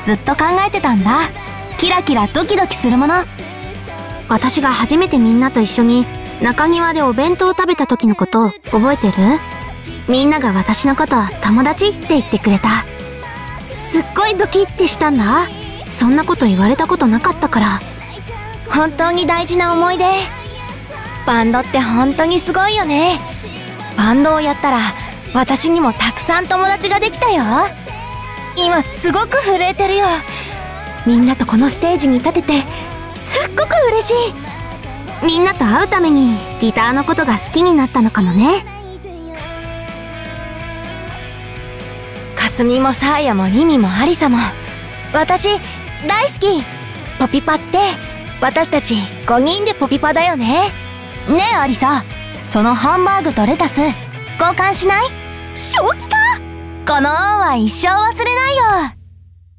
ずっと考えてたんだ。キラキラドキドキするもの。私が初めてみんなと一緒に中庭でお弁当を食べた時のことを覚えてる？みんなが私のこと友達って言ってくれた。すっごいドキッてしたんだ。そんなこと言われたことなかったから。本当に大事な思い出。バンドって本当にすごいよね。バンドをやったら私にもたくさん友達ができたよ。今すごく震えてるよ。みんなとこのステージに立ててすっごく嬉しい。みんなと会うためにギターのことが好きになったのかもね。かすみもサーヤもリミもアリサも私大好き。ポピパって私たち5人でポピパだよね。ねえアリサ、そのハンバーグとレタス交換しない？正気か？この恩は一生忘れないよ。